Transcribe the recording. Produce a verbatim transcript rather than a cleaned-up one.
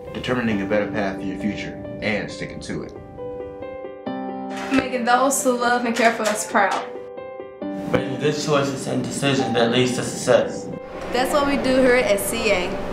determining a better path for your future, and sticking to it. Making those who love and care for us proud. Making good choices and decisions that leads to success. That's what we do here at C A.